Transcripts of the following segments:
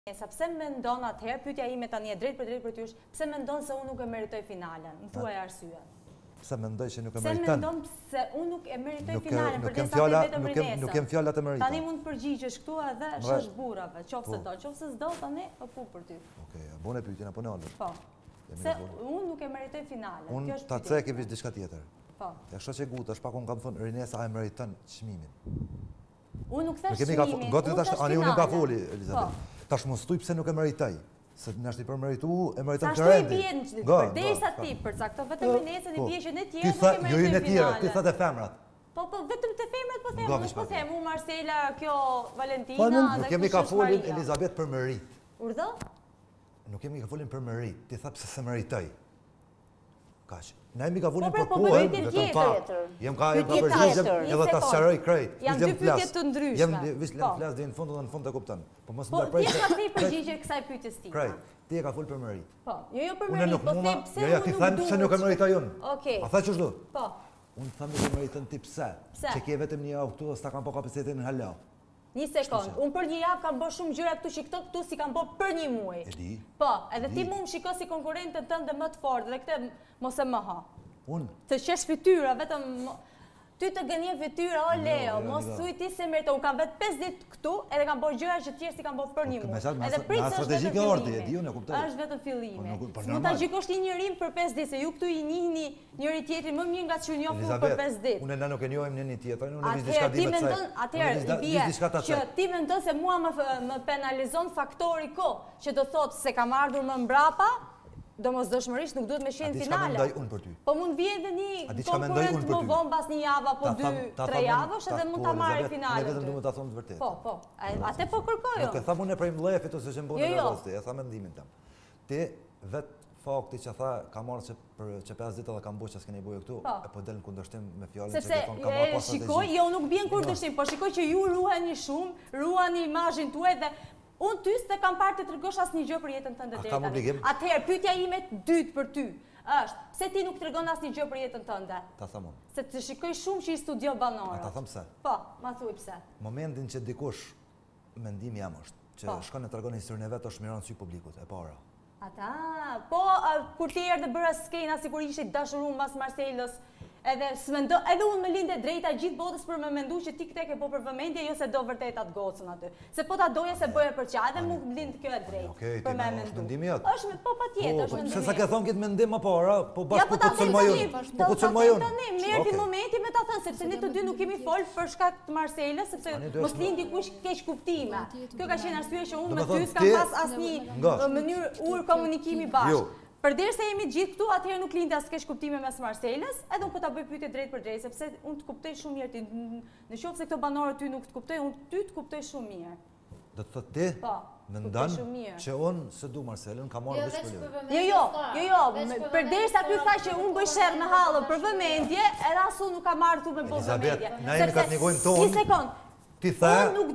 Pse mendon atëherë, pyetja ime tani e drejt për ty është, pse mendon se unë nuk e meritoj finalen? Më thuaj arsye. Pse mendoj që nuk e meriton? Pse mendon se unë nuk e meritoj finalen, përdesa të vetëm rinesën? Nuk kem fjallat e merita. Tani mund të përgjigjesh këtu edhe shesh burrave, qofse do, qofse s'do tani, po për ty. Okej, bune pyetjen apo ne olër? Po. Se unë nuk e meritoj finalen. Unë ta cek e vish diçka tjetër. Po. Ja shoqë gutash, pak unë kam thënë Rinesa e meriton çmimin. Unë nuk thash çmimin. Gati tash ani unë ka foli Elizabeth. Tash mos thuj pse nuk e meritoj. Se në është i përmeritu, e meriton Kerendi. Përdesa ti, përcakto vetëm Rinesën i bie që në tjerë nuk e meritoj finalen. Jo në tjerë, ti thatë femrat. Po vetëm të femrat po them, nuk po them, u Marcela, kjo Valentina, nuk kemi ka folin Elizabeth për merit. Urdhë? Nuk kemi ka folin për merit, ti tha pse se meritoj. Kaq. Na jemi ka folin për kohën, vetëm pak. Jem ka përgjigjem edhe ta sqaroj krejt. Janë dy pyetje të ndryshme. Jem veç lëm flas deri në fund dhe në fund e kupton. Po mos më prej. Po ti ka thënë përgjigje kësaj pyetjes time. Krejt, ti e ka fol për merit. Po, jo për merit, po them pse unë nuk ti them pse nuk e meritoj unë. Okej. A tha ç'është? Po. Unë them nuk e meriton ti pse? Që ke vetëm një javë këtu, s'ta kam po kapacitetin në hala. Një sekond, unë për një javë kam bërë shumë gjëra këtu që këtu si kam bërë për një muaj. E di. Po, edhe ti mu më shiko si konkurrentën tënde më të fortë dhe këtë mos e më ha. Unë? Të qesh fytyra, vetëm ty të gënjen fytyra, o Leo, mos thuj ti se meriton. Unë kam vetë 5 ditë këtu edhe kam bërë gjëra që tjerë si kam bërë për një muaj. Edhe prit se është vetëm fillimi. Është vetëm fillimi. Mund ta gjikosh një njerim për 5 ditë, se ju këtu i njihni njëri tjetrin më mirë nga që ju njohur për 5 ditë. Unë nuk e njohim një tjetrin, unë viz diçka dimë të saj. Atëherë i bie që ti mendon se mua më penalizon faktori kohë, që do thotë se kam ardhur më mbrapa. Domosdoshmërisht nuk duhet me qenë finale. A diçka mendoj unë për ty? Po mund vjen edhe një konkurrent më vonë pas një javë apo 2-3 javësh edhe mund ta marrë finalen. Ne vetëm duhet ta thonë të vërtetë. Po. Atë po kërkoj. Nuk e tham unë për mllefit ose që mbon nervozi, e tha mendimin tim. Ti vet fakti që tha ka marrë që 5 ditë edhe kam bërë që s'keni bëjë këtu, e po del në kundërshtim me fjalën që ke thonë kam marrë pas strategji. Shikoj, jo nuk bien kundërshtim, po shikoj që ju ruani shumë, ruani imazhin tuaj dhe unë ty s'te kam parë të tregosh asnjë gjë për jetën tënde deri tani. Atëherë, pyetja ime dytë për ty është, pse ti nuk tregon asnjë gjë për jetën tënde? Ta them unë. Se të shikoj shumë që i studio banorët. Ta them pse? Po, ma thuaj pse. Momentin që dikush mendimi jam është, që shkon e tregon historinë e vet, është miron sy publikut, e para. Ata, po kur ti erdhe bëra skena sikur ishe dashuruar mbas Marcelës, edhe unë më lindë drejta gjithë botës për më mendu që ti këtë ke po për vëmendje, jo se do vërtet atë gocën aty. Se po ta doja se bëja për çaj dhe mu lindë kjo e drejtë për më mendu. Është mendimi jot. Është po patjetër, është mendimi. Se sa ke thonë këtë mendim më para, po bashkë po sulmojon. Po sulmojon. Merri momenti me ta thënë sepse ne të dy nuk kemi fol për shkak të Marcelës, sepse mos lindi kush keq kuptime. Kjo ka qenë arsye që unë me ty s'kam pas asnjë mënyrë komunikimi bashkë. Përderisa jemi gjithë këtu, atëherë nuk lindi as keq kuptime mes Marcelës, edhe unë po ta bëj pyetje drejt për drejt, sepse unë të kuptoj shumë mirë ti. Në qoftë se këto banorë ty nuk të kuptoj, unë ty të kuptoj shumë mirë. Do të thotë ti? Po. Mendon që unë se du Marcelën, ka marrë veç për lirë. Jo, përderisa ty tha që unë bëj sherr me hallën për vëmendje, edhe as unë nuk kam marrë tu me bëj vëmendje. Elizabeth, na jemi katnigojmë tonë. Një sekond. Ti tha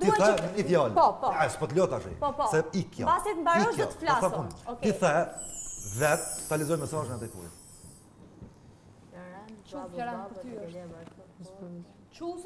një fjalë. Po. S'po të lot tash. Se ikja. Mbasi të mbarosh do të flasim. Ti tha vet, ta lexoj mesazhin atë tuaj. Shumë fjalë për ty është.